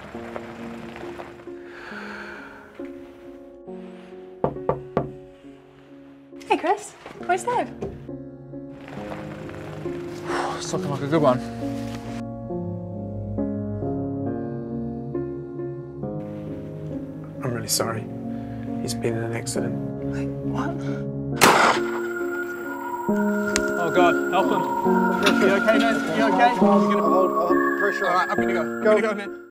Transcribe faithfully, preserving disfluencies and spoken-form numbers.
Hey Chris, where's Dave? It's looking like a good one. I'm really sorry. He's been in an accident. Wait, what? Oh God, help him. You okay, Ned? You okay? I'll hold, I'll hold pressure. All right, I'm gonna go. I'm Go. gonna go, Ned.